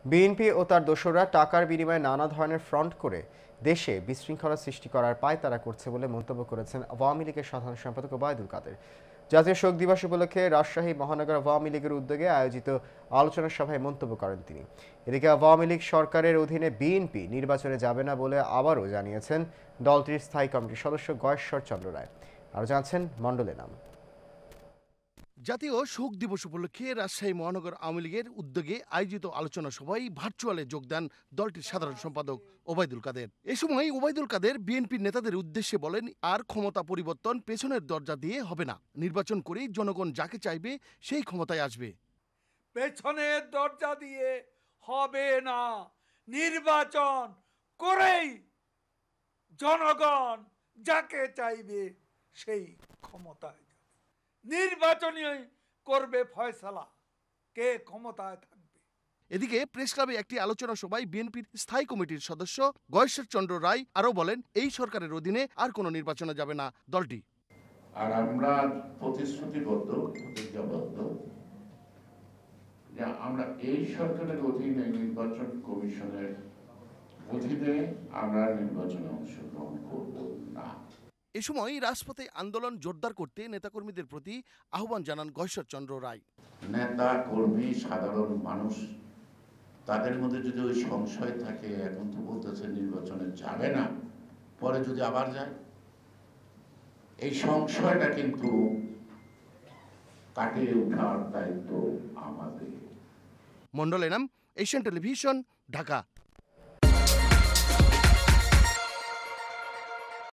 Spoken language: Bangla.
বিএনপি ও তার দোসররা টাকার বিনিময়ে নানা ধরনের ফ্রন্ট করে দেশে বিশৃঙ্খলা সৃষ্টি করার পায়তারা করছে বলে মন্তব্য করেছেন আওয়ামী লীগের সাধারণ সম্পাদক ওবায়দুল কাদের। জাতীয় শোক দিবস উপলক্ষে রাজশাহী মহানগর আওয়ামী লীগের উদ্যোগে আয়োজিত আলোচনা সভায় মন্তব্য করেন তিনি। এদিকে আওয়ামী লীগ সরকারের অধীনে বিএনপি নির্বাচনে যাবে না বলে আবারও জানিয়েছেন দলটির স্থায়ী কমিটির সদস্য গয়েশ্বর চন্দ্র রায়। আরও জানাচ্ছেন মণ্ডলে নাম। জাতীয় শোক দিবস উপলক্ষে রাজশাহী মহানগর আওয়ামী লীগের উদ্যোগে আয়োজিত আলোচনা সভায় ভার্চুয়ালে যোগ দেন দলটির সাধারণ সম্পাদক ওবায়দুল কাদের। এ সময় ওবায়দুল কাদের বিএনপির নেতাদের উদ্দেশ্যে বলেন, আর ক্ষমতা পরিবর্তন পেছনের দরজা দিয়ে হবে না, নির্বাচন করেই জনগণ যাকে চাইবে সেই ক্ষমতায় আসবে। পেছনের দরজা দিয়ে হবে না, নির্বাচন করেই জনগণ যাকে চাইবে সেই ক্ষমতায় যাবে। নির্বাচনই করবে ফয়সালা কে ক্ষমতায় থাকবে। এদিকে প্রেস ক্লাবে একটি আলোচনা সভায় বিএনপির স্থায়ী কমিটির সদস্য গয়েশ্বর চন্দ্র রায় আরও বলেন, এই সরকারের অধীনে আর কোনো নির্বাচনে যাবে না দলটি। আর আমরা প্রতিশ্রুতিবদ্ধ, প্রতিজ্ঞাবদ্ধ যে আমরা এই সরকারের অধীনে নির্বাচন কমিশনের অধীনে আমরা নির্বাচনে অংশগ্রহণ করব না। এ সময় রাজপথে আন্দোলন জোরদার করতে নেতাকর্মীদের প্রতি আহ্বান জানান গয়েশ্বর চন্দ্র রায়। নেতা কর্মী সাধারণ মানুষ তাদের মধ্যে যদি ওই সংশয় থাকে, এখন তো বলতেছে নির্বাচনে যাবে না, পরে যদি আবার যায়, এই সংশয়টা কিন্তু কাটিয়ে ওঠার দায়িত্ব আমাদের। মণ্ডলে নাম, এশিয়ান টেলিভিশন, ঢাকা।